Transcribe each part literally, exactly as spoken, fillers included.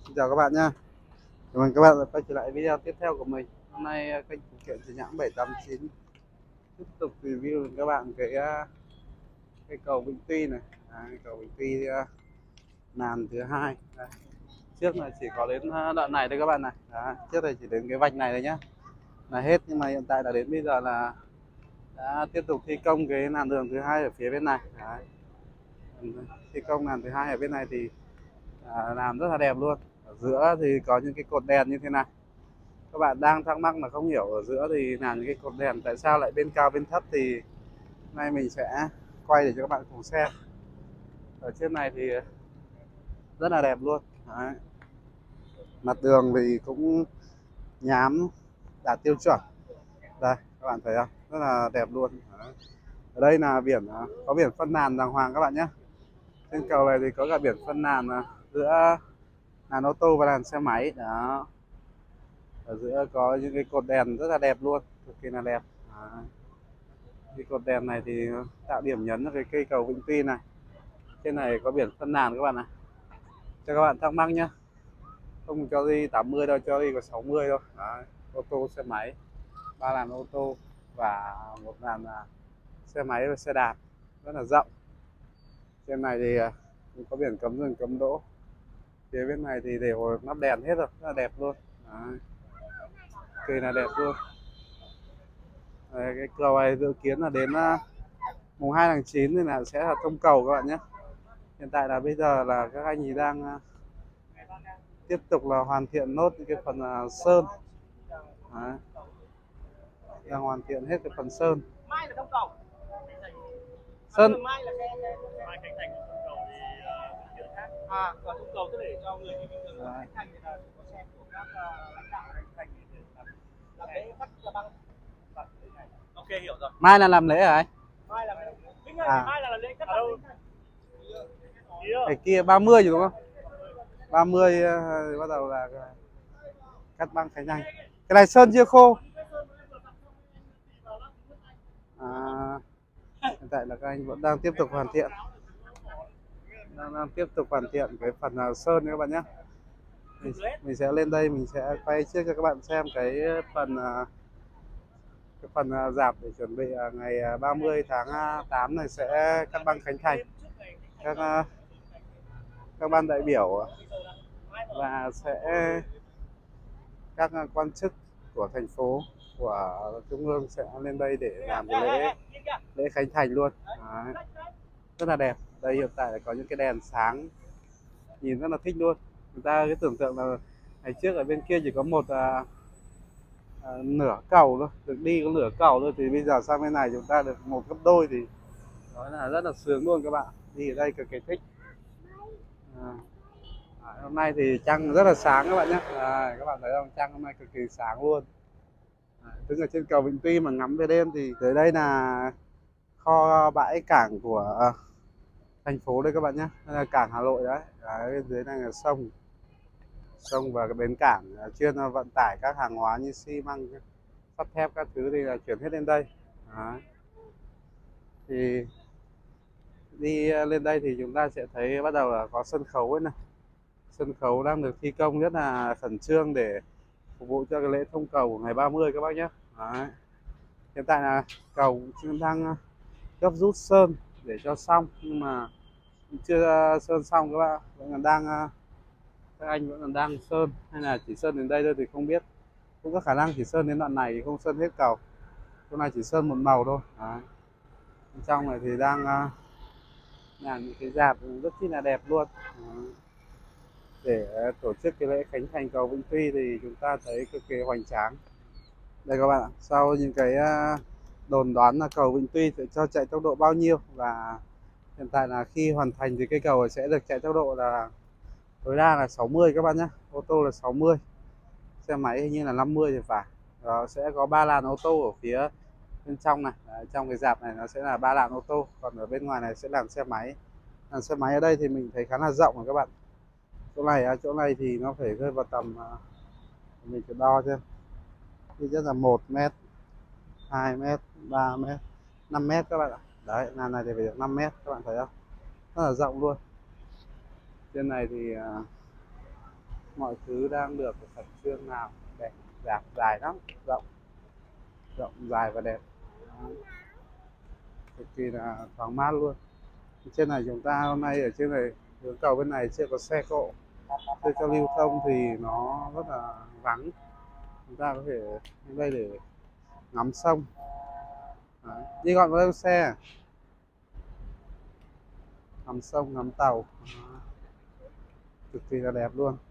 Xin chào các bạn nhé. Chào mừng các bạn đã quay trở lại video tiếp theo của mình. Hôm nay kênh phụ kiện Trần Nhãn bảy tám chín tiếp tục review với các bạn cái cái cầu Vĩnh Tuy này. Đấy, cầu Vĩnh Tuy làn thứ hai. Đấy. Trước là chỉ có đến đoạn này thôi các bạn này. Đấy. Trước này chỉ đến cái vạch này thôi nhá, là hết. Nhưng mà hiện tại là đến bây giờ là đã tiếp tục thi công cái làn đường thứ hai ở phía bên này. Đấy. Thi công làn thứ hai ở bên này thì à, làm rất là đẹp luôn. Ở giữa thì có những cái cột đèn như thế này. Các bạn đang thắc mắc mà không hiểu ở giữa thì làm những cái cột đèn tại sao lại bên cao bên thấp, thì hôm nay mình sẽ quay để cho các bạn cùng xem. Ở trên này thì rất là đẹp luôn. Đấy. Mặt đường thì cũng nhám đạt tiêu chuẩn. Đây các bạn thấy không, rất là đẹp luôn. Đấy. Ở đây là biển, có biển phân làn đàng hoàng các bạn nhé. Trên cầu này thì có cả biển phân làn giữa làn ô tô và làn xe máy. Đó, ở giữa có những cái cột đèn rất là đẹp luôn, cực kỳ là đẹp. Đấy. Cái cột đèn này thì tạo điểm nhấn cho cái cây cầu Vĩnh Tuy này. Trên này có biển phân làn các bạn này, cho các bạn thắc mắc nhé, không cho đi tám mươi đâu, cho đi có sáu mươi thôi. Đấy. Ô tô xe máy, ba làn ô tô và một làn xe máy và xe đạp, rất là rộng. Trên này thì cũng có biển cấm dừng cấm đỗ. Phía bên này thì đều lắp đèn hết rồi, rất là đẹp luôn. Đấy. Kỳ là đẹp luôn. Đấy, cái cầu này dự kiến là đến uh, mùng hai tháng chín thì là sẽ là thông cầu các bạn nhé. Hiện tại là bây giờ là các anh ấy đang uh, tiếp tục là hoàn thiện nốt những cái phần uh, sơn. Đấy. Đang hoàn thiện hết cái phần sơn. Sơn À, còn thông cầu tức để cho người bình thường khách thành thì là có xe của các lãnh đạo thành thành để làm lễ cắt băng. Ok, hiểu rồi. mai là làm lễ hả anh? Mai là lễ. À. Mai là lễ cắt băng. Cái kia ba mươi rồi đúng không? ba mươi uh, bắt đầu là cắt băng khánh thành. Cái này sơn chưa khô. À, hiện tại là các anh vẫn đang tiếp tục hoàn thiện. Đang, đang tiếp tục hoàn thiện cái phần uh, sơn các bạn nhé. Mình, mình sẽ lên đây mình sẽ quay trước cho các bạn xem cái phần uh, cái phần uh, rạp để chuẩn bị uh, ngày ba mươi tháng tám này sẽ cắt băng khánh thành. Các uh, các ban đại biểu và sẽ các uh, quan chức của thành phố, của trung ương sẽ lên đây để làm cái lễ lễ khánh thành luôn. Đấy. Rất là đẹp. Đây hiện tại là có những cái đèn sáng, nhìn rất là thích luôn. Người ta cái tưởng tượng là ngày trước ở bên kia chỉ có một à, à, nửa cầu thôi, được đi có nửa cầu thôi, thì bây giờ sang bên này chúng ta được một gấp đôi, thì nói là rất là sướng luôn các bạn. Đi ở đây cực kỳ thích. À, hôm nay thì trăng rất là sáng các bạn nhé. À, các bạn thấy không, trăng hôm nay cực kỳ sáng luôn. À, đứng ở trên cầu Vĩnh Tuy mà ngắm về đêm thì tới đây là kho bãi cảng của thành phố đây các bạn nhé. Đây là cảng Hà Nội đấy. Đấy, bên dưới này là sông sông và cái bến cảng chuyên vận tải các hàng hóa như xi măng, sắt thép các thứ thì là chuyển hết lên đây. Đấy. Thì đi lên đây thì chúng ta sẽ thấy bắt đầu là có sân khấu ấy này. Sân khấu đang được thi công rất là khẩn trương để phục vụ cho cái lễ thông cầu của ngày ba mươi các bác nhé. Đấy. Hiện tại là cầu cũng đang gấp rút sơn để cho xong, nhưng mà chưa sơn xong các bạn, vẫn còn đang các anh vẫn còn đang sơn, hay là chỉ sơn đến đây thôi thì không biết. Cũng có khả năng chỉ sơn đến đoạn này thì không sơn hết cầu, chỗ này chỉ sơn một màu thôi. Đấy. Bên trong này thì đang uh, làm những cái rạp rất chi là đẹp luôn. Đấy. Để uh, tổ chức cái lễ khánh thành cầu Vĩnh Tuy thì chúng ta thấy cực kỳ hoành tráng. Đây các bạn ạ, sau những cái uh, đồn đoán là cầu Vĩnh Tuy sẽ cho chạy tốc độ bao nhiêu, và hiện tại là khi hoàn thành thì cây cầu sẽ được chạy tốc độ là tối đa là sáu mươi các bạn nhé. Ô tô là sáu mươi, xe máy hình như là năm mươi thì phải. Đó, sẽ có ba làn ô tô ở phía bên trong này. Đấy, trong cái rạp này nó sẽ là ba làn ô tô, còn ở bên ngoài này sẽ làm xe máy. Làn xe máy ở đây thì mình thấy khá là rộng rồi các bạn. Chỗ này chỗ này thì nó phải rơi vào tầm, mình phải đo xem, thì rất là một mét, hai mét, ba mét, năm mét các bạn ạ. Đấy, làn này thì phải được năm mét, các bạn thấy không, rất là rộng luôn. Trên này thì mọi thứ đang được khẩn trương làm đẹp, dạp dài lắm, rộng rộng dài và đẹp. Đó. Cực kỳ là thoáng mát luôn. Trên này chúng ta hôm nay ở trên này hướng cầu bên này chưa có xe cộ, chưa cho lưu thông thì nó rất là vắng. Chúng ta có thể đến đây để ngắm sông. Đấy. Đi gọi vào xe, ngắm sông ngắm tàu. Đó. Cực kỳ là đẹp luôn.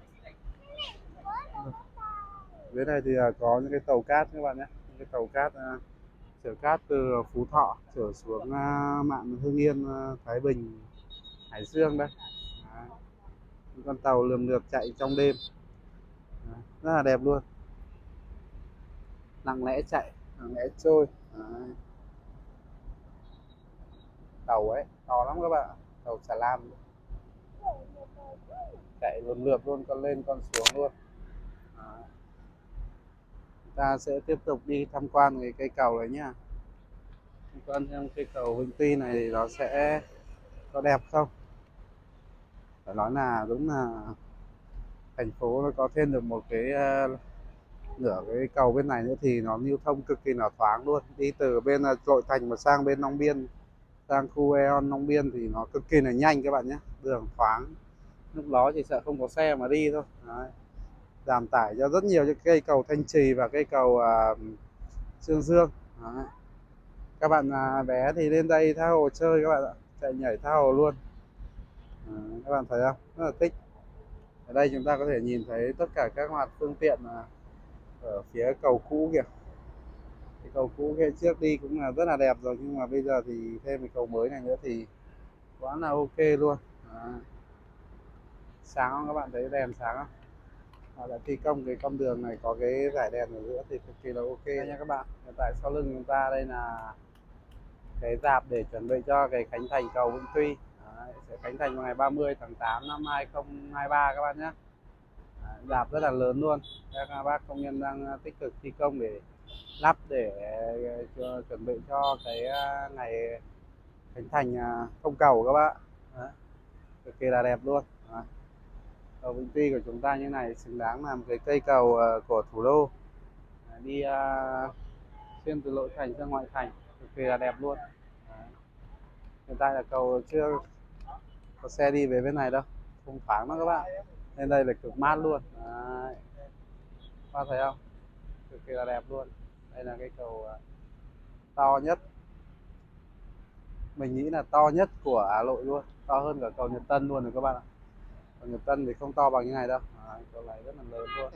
Dưới này thì có những cái tàu cát các bạn nhé, những cái tàu cát uh, chở cát từ Phú Thọ chở xuống uh, mạn Hưng Yên, uh, Thái Bình, Hải Dương đây. Đấy. Những con tàu lườm lượp chạy trong đêm. Đấy. Rất là đẹp luôn, lặng lẽ chạy, lặng lẽ trôi. Đấy. Tàu ấy to lắm các bạn, tàu xà lan chạy lườm lượp luôn, con lên con xuống luôn. Đấy. Ta sẽ tiếp tục đi tham quan cái cây cầu đấy nhá. Tham quan xem cây cầu Vĩnh Tuy này thì nó sẽ có đẹp không. Phải nói là đúng là thành phố nó có thêm được một cái uh, nửa cái cầu bên này nữa thì nó lưu thông cực kỳ là thoáng luôn. Đi từ bên uh, Nội Thành mà sang bên Long Biên, sang khu Aeon Long Biên thì nó cực kỳ là nhanh các bạn nhé. Đường thoáng, lúc đó chỉ sợ không có xe mà đi thôi. Đấy. Giảm tải cho rất nhiều những cây cầu Thanh Trì và cây cầu uh, Chương Dương. Đấy. Các bạn uh, bé thì lên đây tha hồ chơi các bạn ạ, chạy nhảy tha hồ luôn. Đấy. Các bạn thấy không, rất là thích. Ở đây chúng ta có thể nhìn thấy tất cả các mặt phương tiện uh, ở phía cầu cũ kìa. Cái cầu cũ kia trước đi cũng là rất là đẹp rồi, nhưng mà bây giờ thì thêm cái cầu mới này nữa thì quá là ok luôn. Đấy. Sáng không các bạn thấy đèn sáng không? Họ đã thi công cái con đường này có cái dải đèn ở giữa thì cực kỳ là ok nha các bạn. Hiện tại sau lưng chúng ta đây là cái rạp để chuẩn bị cho cái khánh thành cầu Vĩnh Tuy. Đấy, sẽ khánh thành vào ngày ba mươi tháng tám năm hai nghìn không trăm hai mươi ba các bạn nhé. Rạp rất là lớn luôn, các bác công nhân đang tích cực thi công để lắp để cho, chuẩn bị cho cái ngày khánh thành thông cầu các bạn. Đấy. Cực kỳ là đẹp luôn. Đấy. Cầu Vĩnh Tuy của chúng ta như này xứng đáng làm cái cây cầu của thủ đô. Đấy. Đi uh, xuyên từ nội thành sang ngoại thành cực kỳ là đẹp luôn. Đấy. Hiện tại là cầu chưa có xe đi về bên này đâu, không thoáng đó các bạn. Lên đây là cực mát luôn. Đấy. Các bạn thấy không, cực kỳ là đẹp luôn. Đây là cái cầu uh, to nhất, mình nghĩ là to nhất của Hà Nội luôn, to hơn cả cầu Nhật Tân luôn rồi các bạn ạ. Cầu Nhật Tân thì không to bằng như này đâu. Đấy, cầu này rất là lớn luôn.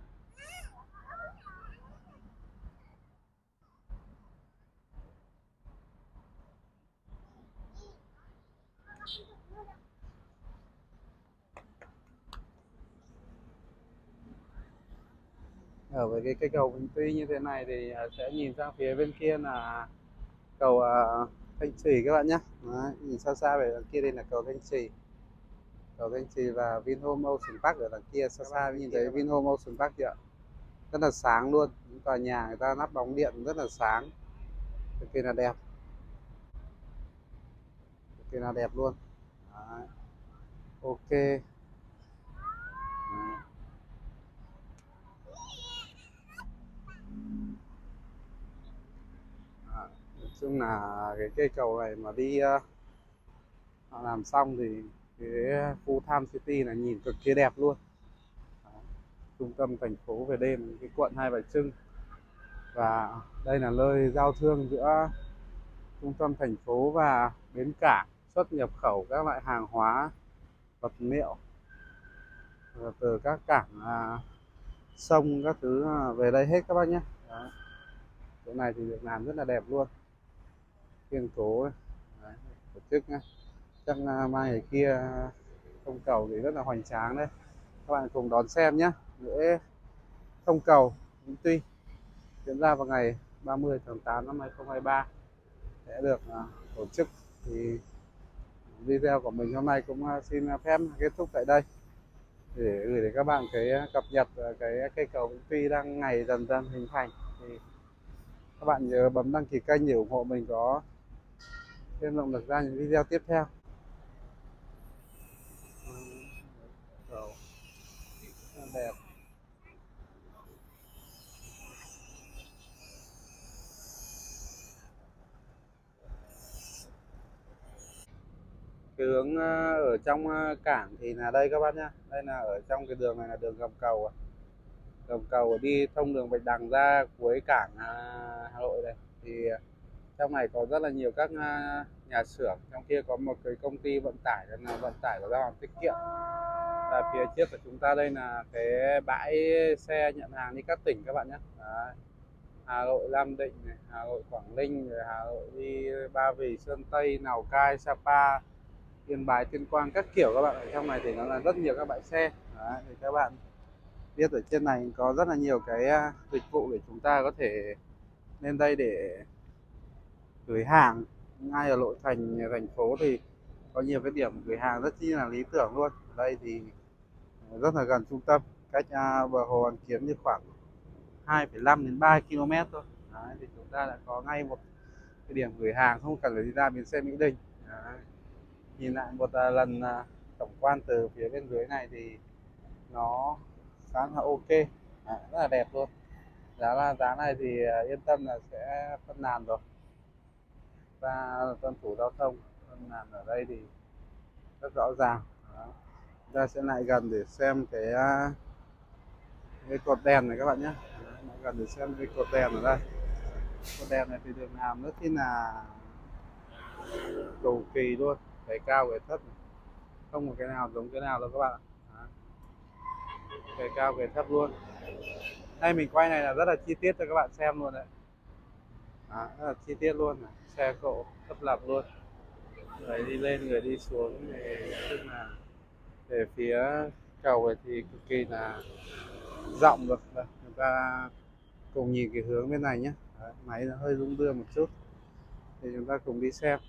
Ở với cái cây cầu Vĩnh Tuy như thế này thì sẽ nhìn sang phía bên kia là cầu uh, Thanh Trì các bạn nhé. Đấy, nhìn xa xa về đằng kia đây là cầu Thanh Trì. Cầu Thanh Trì và Vinhome Ocean Park ở đằng kia, xa xa nhìn thấy Vinhome Ocean Park kìa. Rất là sáng luôn, những tòa nhà người ta lắp bóng điện rất là sáng, cực kỳ là đẹp, cực kỳ là đẹp luôn. Đấy. Ok. Đấy. Nói chung là cái cây cầu này mà đi uh, họ làm xong thì cái khu Tham City là nhìn cực kỳ đẹp luôn. Đấy. Trung tâm thành phố về đêm, cái quận Hai Bà Trưng, và đây là nơi giao thương giữa trung tâm thành phố và bến cảng xuất nhập khẩu các loại hàng hóa, vật liệu từ các cảng à, sông các thứ về đây hết các bác nhé. Đấy. Chỗ này thì được làm rất là đẹp luôn, kiên cố đấy, tổ chức nhé. Chắc mai ngày kia thông cầu thì rất là hoành tráng đấy, các bạn cùng đón xem nhé. Lễ thông cầu Vĩnh Tuy diễn ra vào ngày ba mươi tháng tám năm hai nghìn không trăm hai mươi ba sẽ được uh, tổ chức. Thì video của mình hôm nay cũng uh, xin phép kết thúc tại đây để gửi đến các bạn cái cập nhật cái cây cầu Vĩnh Tuy đang ngày dần dần hình thành. Thì các bạn nhớ bấm đăng ký kênh để ủng hộ mình có thêm động lực ra những video tiếp theo. đẹp. Cái hướng ờ, ở trong ờ, cảng thì là đây các bác nhá, đây là ở trong cái đường này là đường gầm cầu à. Gầm cầu đi thông đường Bạch Đằng ra cuối cảng à, Hà Nội này. Thì ờ, trong này có rất là nhiều các à, nhà xưởng, trong kia có một cái công ty vận tải là vận tải của Giao hàng Tiết Kiệm. Và phía trước của chúng ta đây là cái bãi xe nhận hàng đi các tỉnh các bạn nhé. Đấy. Hà Nội, Nam Định này, Hà Nội, Quảng Ninh, rồi Hà Nội đi Ba Vì, Sơn Tây, Lào Cai, Sapa, Yên Bái, Tuyên Quang các kiểu các bạn. Ở trong này thì nó là rất nhiều các bãi xe. Đấy, thì các bạn biết ở trên này có rất là nhiều cái dịch vụ để chúng ta có thể lên đây để gửi hàng. Ngay ở nội thành thành phố thì có nhiều cái điểm gửi hàng rất chi là lý tưởng luôn. Ở đây thì rất là gần trung tâm, cách uh, bờ hồ Hoàn Kiếm như khoảng hai phẩy năm đến ba ki lô mét thôi. Đấy, thì chúng ta đã có ngay một cái điểm gửi hàng, không cần phải đi ra bến xe Mỹ Đình. Đấy. Nhìn lại một uh, lần uh, tổng quan từ phía bên dưới này thì nó khá là ok. Đấy, rất là đẹp luôn. Giá là giá này thì uh, yên tâm là sẽ phân làn rồi, ta tuân thủ giao thông. Phân làn ở đây thì rất rõ ràng. Đó. Chúng ta sẽ lại gần để xem cái cái cột đèn này các bạn nhé. Lại gần để xem cái cột đèn ở đây. Cột đèn này thì được làm rất là cầu kỳ luôn, cái cao cái thấp này. Không một cái nào giống cái nào đâu các bạn ạ. Đó. Cái cao cái thấp luôn. Đây mình quay này là rất là chi tiết cho các bạn xem luôn đấy. Đó, rất là chi tiết luôn này. Xe cộ tấp lập luôn, người đi lên người đi xuống thì tức là về phía cầu này thì cực kỳ là rộng được. Đây, chúng ta cùng nhìn cái hướng bên này nhé. Đấy, máy nó hơi rung đưa một chút thì chúng ta cùng đi xem.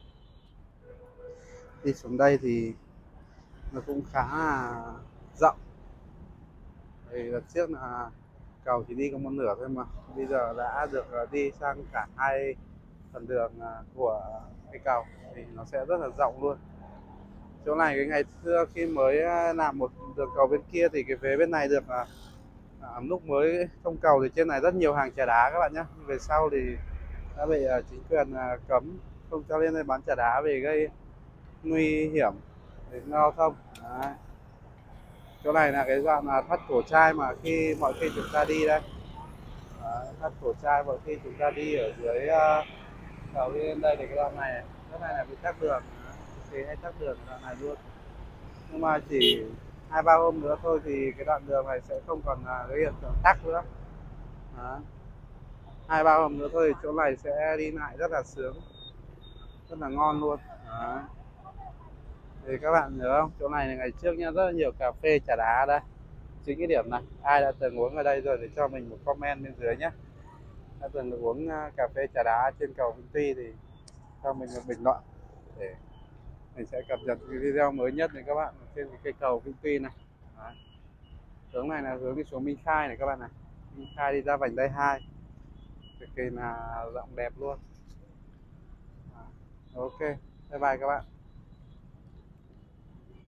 Đi xuống đây thì nó cũng khá là rộng. Thì đợt trước là cầu chỉ đi có một nửa thôi mà bây giờ đã được đi sang cả hai phần đường của cái cầu thì nó sẽ rất là rộng luôn. Chỗ này cái ngày xưa khi mới làm một đường cầu bên kia thì cái vế bên này được à, lúc mới thông cầu thì trên này rất nhiều hàng chả đá các bạn nhé. Về sau thì đã bị uh, chính quyền uh, cấm không cho lên đây bán chả đá vì gây nguy hiểm đến giao thông. Đấy. Chỗ này là cái đoạn là thắt cổ trai mà khi mọi khi chúng ta đi đây. Đấy, thắt cổ trai mọi khi chúng ta đi ở dưới uh, cầu đi lên đây thì cái đoạn này, chỗ này là bị tắc đường, thì hay tắc đường đoạn này luôn. Nhưng mà chỉ hai ba hôm nữa thôi thì cái đoạn đường này sẽ không còn là cái hiện tượng tắc nữa. Đó. Hai ba hôm nữa thôi thì chỗ này sẽ đi lại rất là sướng, rất là ngon luôn. Đó. Thì các bạn nhớ không, chỗ này là ngày trước nha, rất là nhiều cà phê trà đá đây. Chính cái điểm này, ai đã từng uống ở đây rồi thì cho mình một comment bên dưới nhé. Đã từng được uống cà phê trà đá trên cầu Vĩnh Tuy thì cho mình một bình luận để mình sẽ cập nhật cái video mới nhất này các bạn trên cái cây cầu Vĩnh Tuy này. Đấy. Hướng này là hướng đi xuống Minh Khai này các bạn này, Minh Khai đi ra vành đai hai, cực kỳ là rộng đẹp luôn. Đấy. Ok, bye bye các bạn.